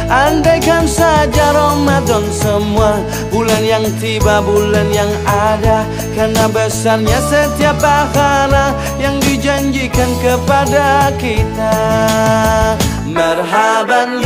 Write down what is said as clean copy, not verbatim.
Andaikan saja Ramadan semua bulan yang tiba, bulan yang ada, karena besarnya setiap pahala yang dijanjikan kepada kita. Marhaban